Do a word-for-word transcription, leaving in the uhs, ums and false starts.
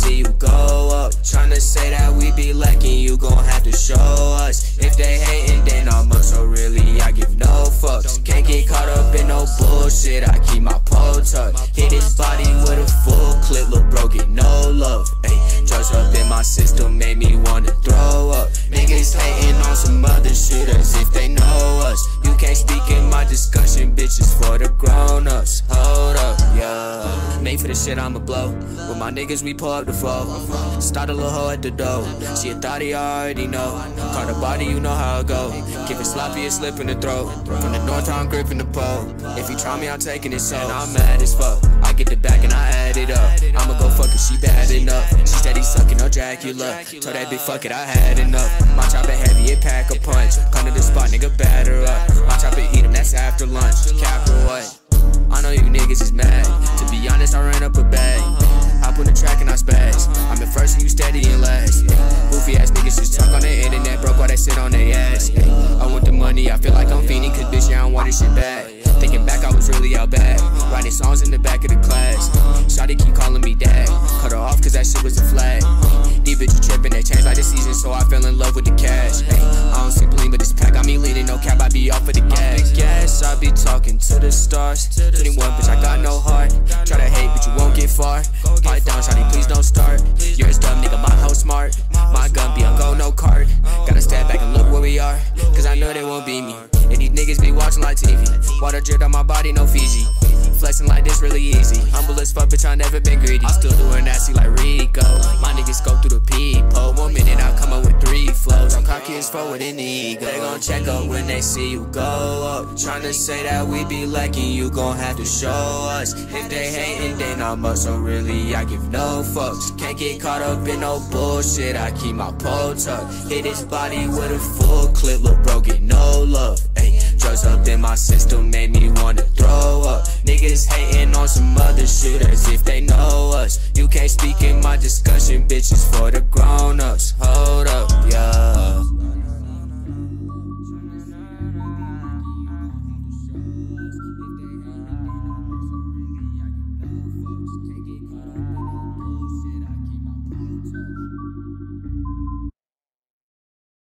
see you go up. Tryna say that we be lacking, you gon' have to show us. If they hating, then I'm up, so really I give no fucks. Can't get caught up in no bullshit, I keep my pole tucked. Hit his body with a full clip, look bro, get no love. Ay, drugs up in my system made me wanna throw up. Niggas hating on some other shit as if they know us. You can't speak in my discussion, bitches for the grown-ups. Hold up, yeah. Made for the shit I'ma blow. With my niggas we pull up the foe. Start a little hoe at the door. She a thotty, I already know. Caught a body, you know how it go. Give it sloppy, a slip in the throat. From the north, I'm gripping the pole. If you try me, I'm taking it so. And I'm mad as fuck. I get the back and I add it up. I'ma go fuck if she bad enough. She steady sucking no Dracula. Told that bitch fuck it, I had enough. My chopper heavy, it pack a punch. Come to the spot, nigga, batter up. My chopper eat him, that's after lunch. Cap or what? I know you niggas is mad. To be honest, I ran up a bag. Hop on the track and I spaz. I'm in first and you steady and last. Goofy ass niggas just talk on the internet, broke while they sit on their ass. I want the money, I feel like I'm fiending, cause bitch, yeah, I don't want this shit bad. Thinking back, I was really out bad. Writing songs in the back of the class. Shawty keep calling me dad. Cut her off cause that shit was a flag. These bitches tripping, they change like the season, so I fell in love with the cash. I don't sleep lean, but this pack got me leaning. No cap, I be off of the gas. gas I be talking to the stars. twenty-one, bitch, I got no heart. Try to hate, but you won't get far. Pipe down, shawty, please don't start. Yours dumb, nigga, my hoe smart. My gun be on go, no cart. Gotta step back and look where we are, cause I know they won't beat me. And these niggas be watching like T V. Water dripped on my body, no Fiji. Flexing like this really easy. Humble as fuck, bitch, I never been greedy. Still doing nasty like Rico. My niggas go through the peephole. One minute I come up with three flows. I'm cocky as fuck with an ego. They gon' check up when they see you go up. Tryna say that we be lacking, you gon' have to show us. If they hating, then I'm up, so really I give no fucks. Can't get caught up in no bullshit, I keep my pole tucked. Hit his body with a full clip, look bro, get no love. Ay, drugs up in my system made me wanna throw up. Niggas hating on some other shit as if they know us. You can't speak in my discussion, bitches for the grown-ups. Hold up, yeah.